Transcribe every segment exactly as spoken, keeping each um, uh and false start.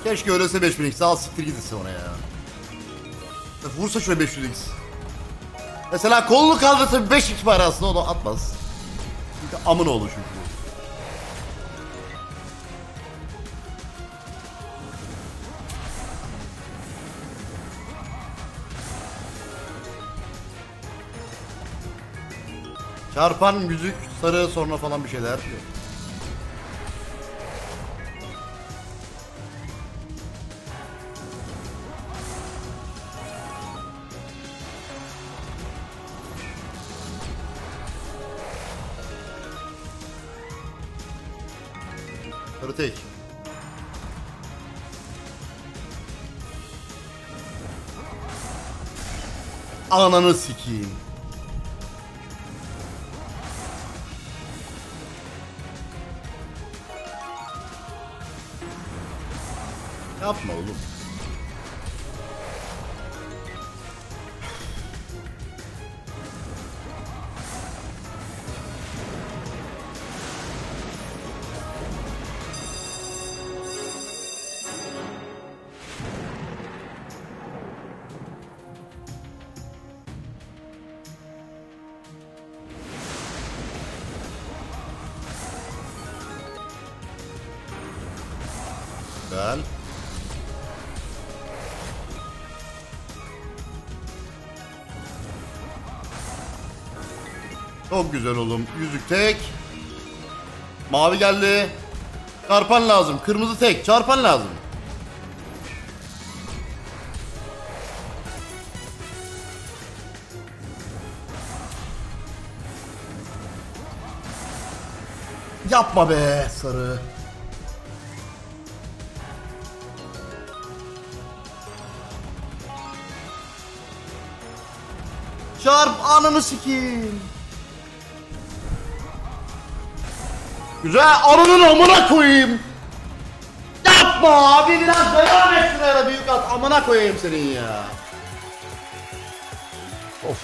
Keşke öylese beş bin x. Al siktir gitsin ona ya. Vursa şöyle beş yüz x. Mesela kolunu kaldırsa beş x var aslında, o da atmaz. Çünkü amın oğlu çünkü. Çarpan müzik, sarı sonra falan bir şeyler. Sarı tek. Ananı sikeyim. Yapma oğlum. Güzel. Çok güzel oğlum. Yüzük tek. Mavi geldi. Çarpan lazım. Kırmızı tek. Çarpan lazım. Yapma be sarı. Çarp ananı sikeyim. Güzel, ananın amına koyayım. Yapma abi, biraz devam et şuraya büyük at. Amına koyayım senin ya. Of.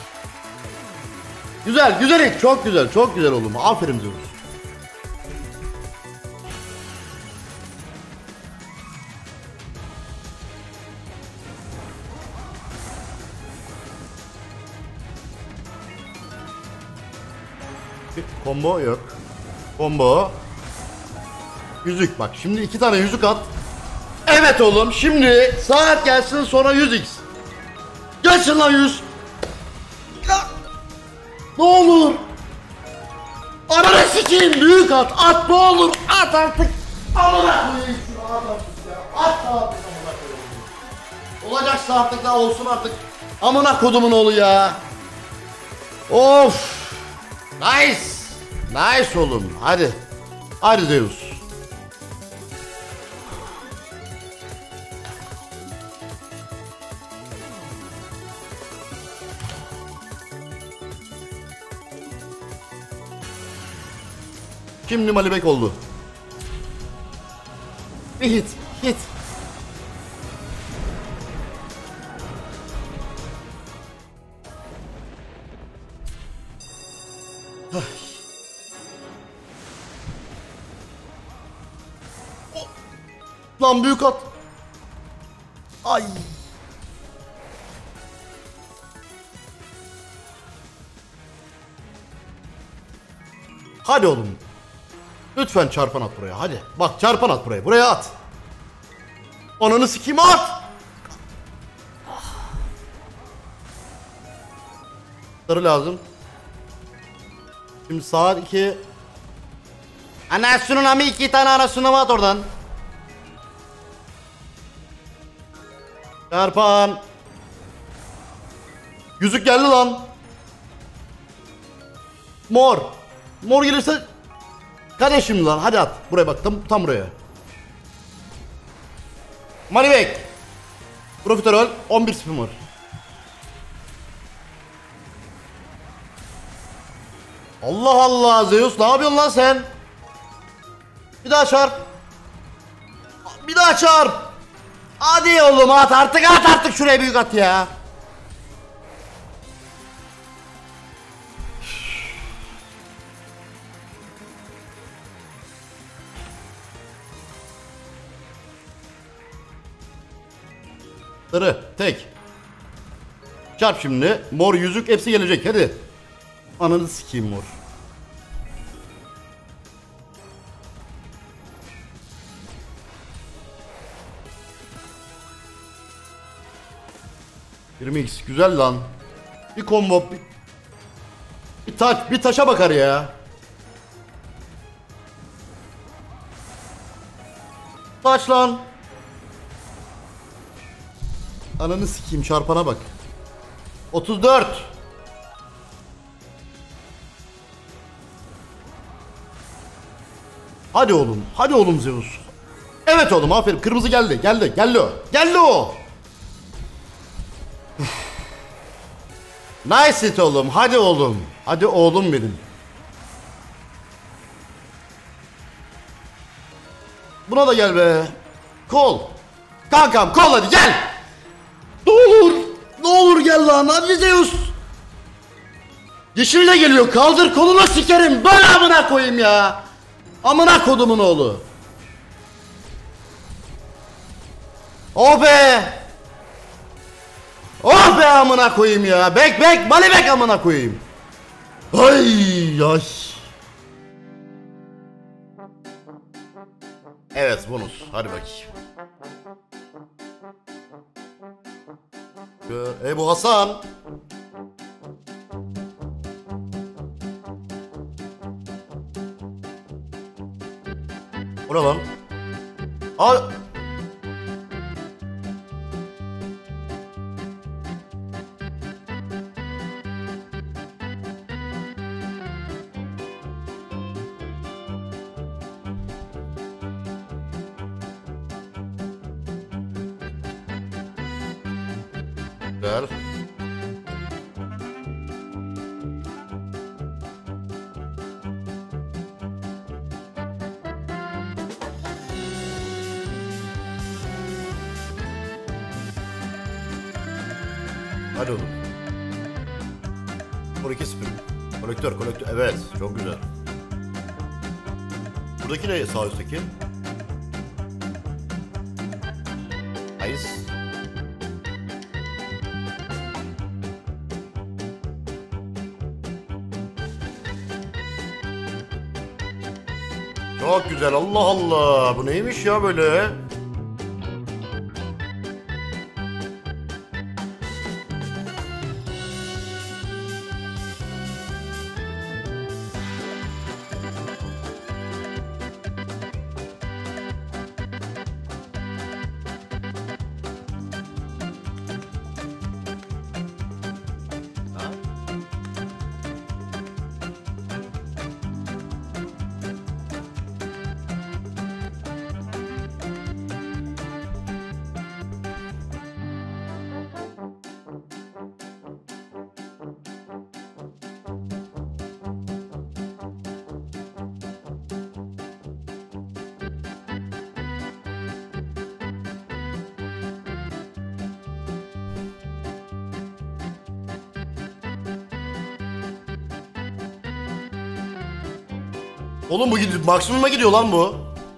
Güzel, güzel, çok güzel, çok güzel oğlum. Aferin diyoruz. Combo yok. Combo. Yüzük bak. Şimdi iki tane yüzük at. Evet oğlum. Şimdi saat gelsin sonra yüz x. Gelsin lan yüz. Ya. Ne olur. Ananı sikeyim. Büyük at. At ne olur. At artık. Amına koyayım şunu. At artık ya. At artık amına koyayım. Olacaksa artık da olsun artık. Amına kodumun oğlu ya. Of. Nice. Nice oğlum. Hadi. Hadi Zeus. Şimdi Malibek oldu. Bir hit. Hit. Lan büyük at. Ay. Hadi oğlum. Lütfen çarpan at buraya hadi. Bak çarpan at buraya. Buraya at. Ananı sikeyim at. Sarı lazım. Şimdi saat iki. Anasının amı iki tane anasını at oradan. Çarpan. Yüzük geldi lan. Mor. Mor gelirse kardeşim lan hadi at. Buraya bak tam, tam buraya. Malibek. Profiterol on bir spin var. Allah Allah Zeus ne yapıyorsun lan sen? Bir daha çarp. Bir daha çarp. Hadi oğlum at artık at artık şuraya büyük at ya. Sarı tek. Çarp şimdi. Mor yüzük hepsi gelecek hadi. Ananı sikeyim mor. yirmi x güzel lan. Bir combo bir, bir taş bir taşa bakar ya. Taş lan. Ananı sikeyim çarpana bak. otuz dört. Hadi oğlum. Hadi oğlum Zeus. Evet oğlum aferin. Kırmızı geldi. Geldi. Geldi o. Geldi o. Nice it oğlum. Hadi oğlum. Hadi oğlum benim. Buna da gel be. Kol. Kankam kol hadi gel. Ne olur. Ne olur gel lan. Hadi Zeus. Yeşil de geliyor. Kaldır kolunu sikerim. Böyle amına koyayım ya. Amına kodumun oğlu. Oh be. Oh be amına koyayım ya. Bek bek mali bek amına koyayım. Ay ay. Evet bonus. Hadi bakayım. E bu Hasan. O ne lan? Aa. Ver. Hadi oğlum. on iki spin. Kolektör, kolektör. Evet, çok güzel. Buradaki ne sağ üstteki? Ice. Çok güzel. Allah Allah. Bu neymiş ya böyle? Oğlum bu gidiyor, maksimuma gidiyor lan bu.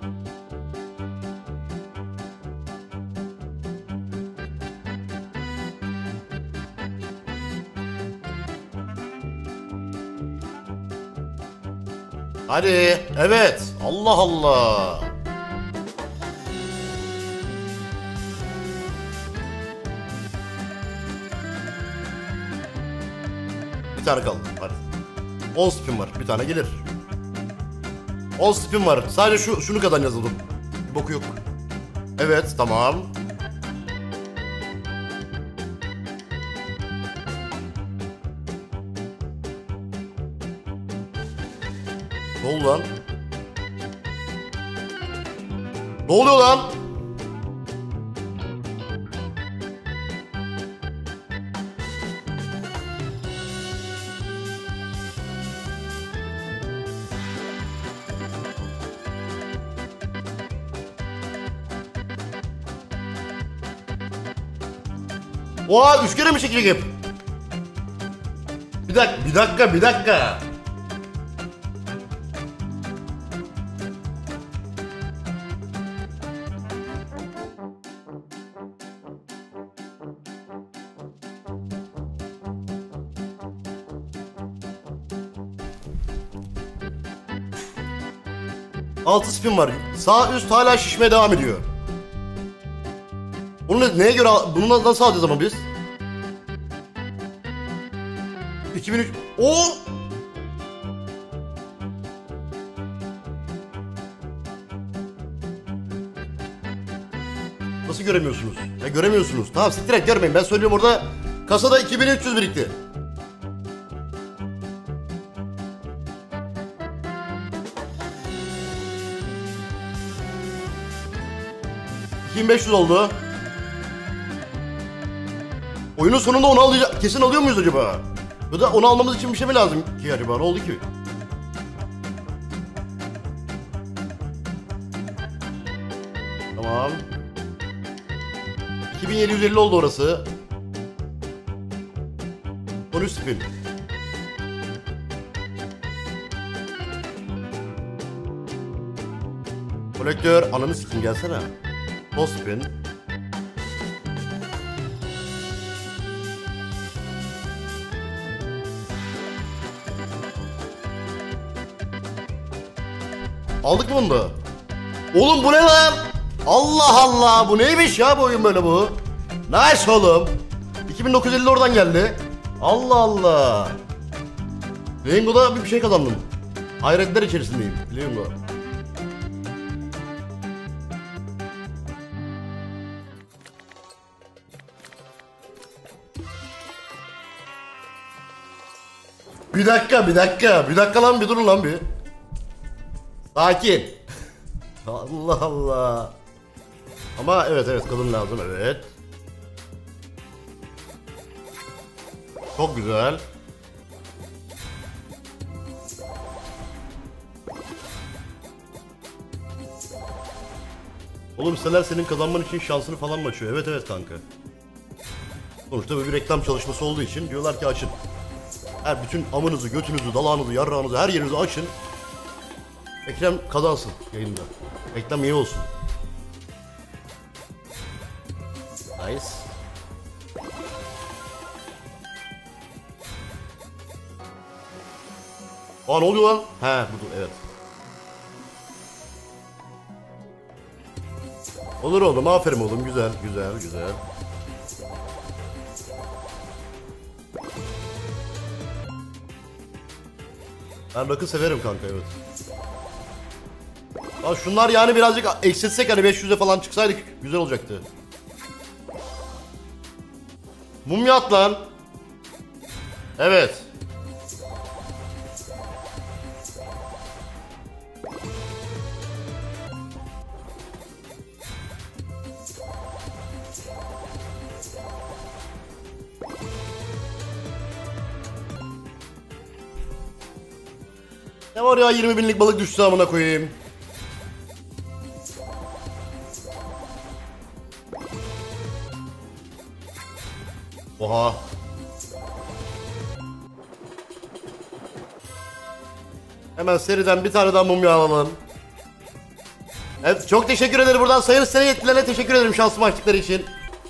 Hadi, evet. Allah Allah. Bir tane kaldı. Hadi. on spin var. Bir tane gelir. on spin var. Sadece şu şunu kadar yazıldım. Bir boku yok. Evet, tamam. Ne oldu lan? Ne oluyor lan? Oha üç kere mi çekecek hep? Bir dakika, bir dakika, bir dakika. altı spin var. Sağ üst hala şişmeye devam ediyor. Bunu neye göre, bunu nasıl alacağız ama biz? iki bin üç... O nasıl göremiyorsunuz? Ya göremiyorsunuz. Tamam siktir et, görmeyin. Ben söylüyorum, orada kasada iki bin üç yüz birikti. iki bin beş yüz oldu. Oyunun sonunda onu alacak, kesin alıyor muyuz acaba? Ya da onu almamız için bir şey mi lazım ki acaba? Ne oldu ki? Tamam. iki bin yedi yüz elli oldu orası. on üç spin. Kolektör, ananı sikim gelsene. on spin. Aldık mı bunu da? Oğlum bu ne lan? Allah Allah, bu neymiş ya bu oyun böyle bu? Nice oğlum. iki bin dokuz yüz elli oradan geldi. Allah Allah. Lingo'da bir şey kazandım. Hayretler içerisindeyim. Lingo. Bir dakika, bir dakika. Bir dakika lan, bir durun lan bir. Sakin. Allah Allah. Ama evet evet, kadın lazım, evet. Çok güzel. Oğlum siteler senin kazanman için şansını falan mı açıyor? Evet evet kanka. Sonuçta böyle bir reklam çalışması olduğu için diyorlar ki açın. Her bütün amınızı, götünüzü, dalağınızı, yarrağınızı, her yerinizi açın. Ekrem kazansın yayında. Reklam iyi olsun. Nice. Aa ne oluyor lan? He budur, evet. Olur oğlum, aferin oğlum, güzel güzel güzel. Ben rakı severim kanka, evet. Aa, şunlar yani birazcık eksiltsek, hani beş yüze falan çıksaydık güzel olacaktı. Mumya at lan. Evet. Ne var ya, yirmi binlik balık düştü amına koyayım. Oha. Hemen seriden bir tane daha mumya alalım. Evet, çok teşekkür ederim buradan sayın sene yetkililerine teşekkür ederim şansımı açtıkları için.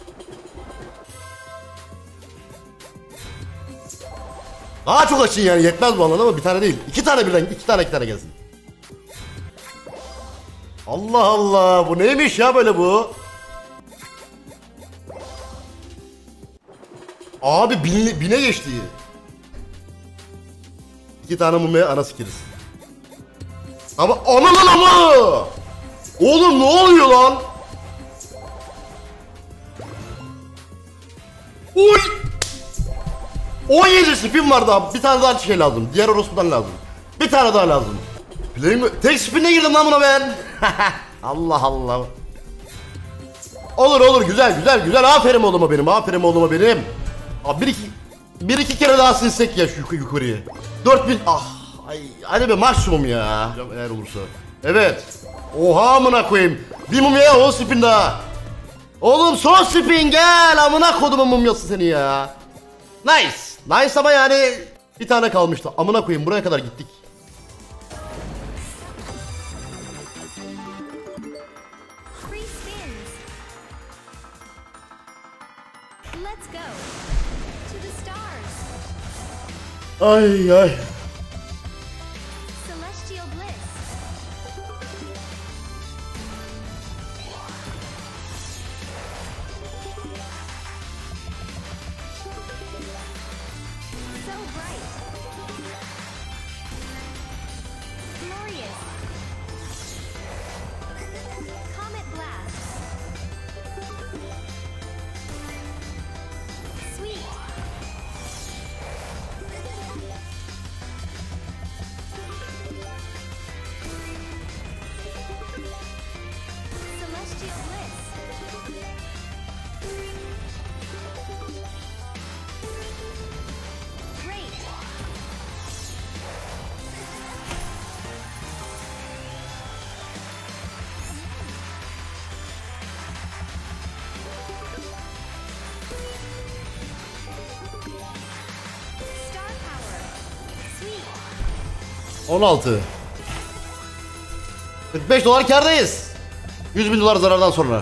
Daha çok açın yani, yetmez bu anlamda, ama bir tane değil. İki tane birden, iki tane iki tane gelsin. Allah Allah, bu neymiş ya böyle bu? Abi bin, bine geçti. İki tane mumya ana sikeriz. Ama ananın ama! Oğlum ne oluyor lan? Oy! on yedi spin var daha. Bir tane daha şey lazım. Diğer orospudan lazım. Bir tane daha lazım. Playing... Tek spin'e girdim lan buna ben. Allah Allah. Olur olur, güzel güzel güzel. Aferin oğluma benim. Aferin oğluma benim. Abi bir iki bir iki kere daha silsek ya şu yukarıyı. dört bin. Ah. Ay, hadi be maksimum ya. Eğer olursa. Evet. Oha amına koyayım. Bir mumya, on spin daha. Oğlum son spin gel. Amına kodumun mumyası seni ya. Nice. Nice ama yani bir tane kalmıştı. Amına koyayım, buraya kadar gittik. Ay ay. on altı. kırk beş dolar kârdayız. yüz bin dolar zarardan sonra.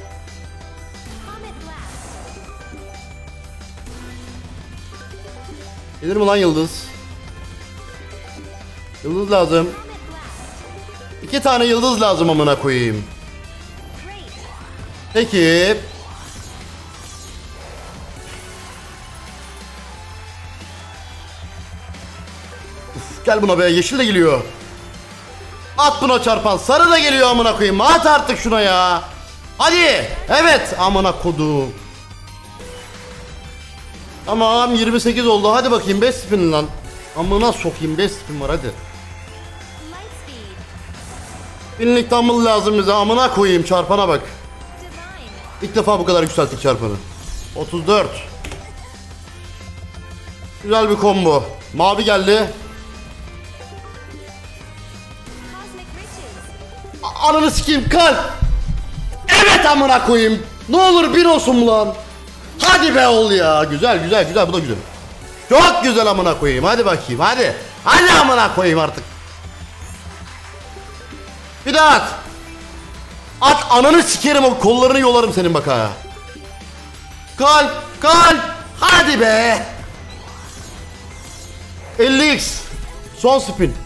Gelir mi lan yıldız? Yıldız lazım. İki tane yıldız lazım amına koyayım. Peki. Uf, gel buna be, yeşil de geliyor. At buna çarpan, sarı da geliyor amına koyayım. At artık şuna ya. Hadi. Evet amına kodum. Tamam, yirmi sekiz oldu. Hadi bakayım beş spin lan. Amına sokayım, beş spin var hadi. Binlik tamıl lazım bize, amına koyayım, çarpana bak. İlk defa bu kadar yükselttik çarpanı. otuz dört. Güzel bir combo. Mavi geldi. A- Ananı sikeyim, kalp. Evet amına koyayım. Ne olur bir olsun lan. Hadi be ol ya. Güzel güzel güzel, bu da güzel. Çok güzel amına koyayım. Hadi bakayım hadi. Hadi amına koyayım artık. Bir daha at. At, ananı sikerim, o kollarını yolarım senin bak ha. Kalp kalp. Hadi be. elli x. Son spin.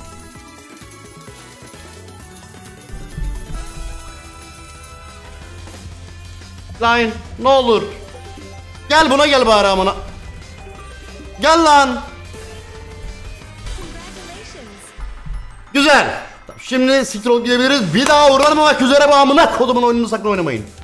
Line ne olur. Gel buna gel bari amına. Gel lan. Güzel. Şimdi scroll diyebiliriz. Bir daha uğramamak üzere bu amına kodumun oyununu sakın oynamayın.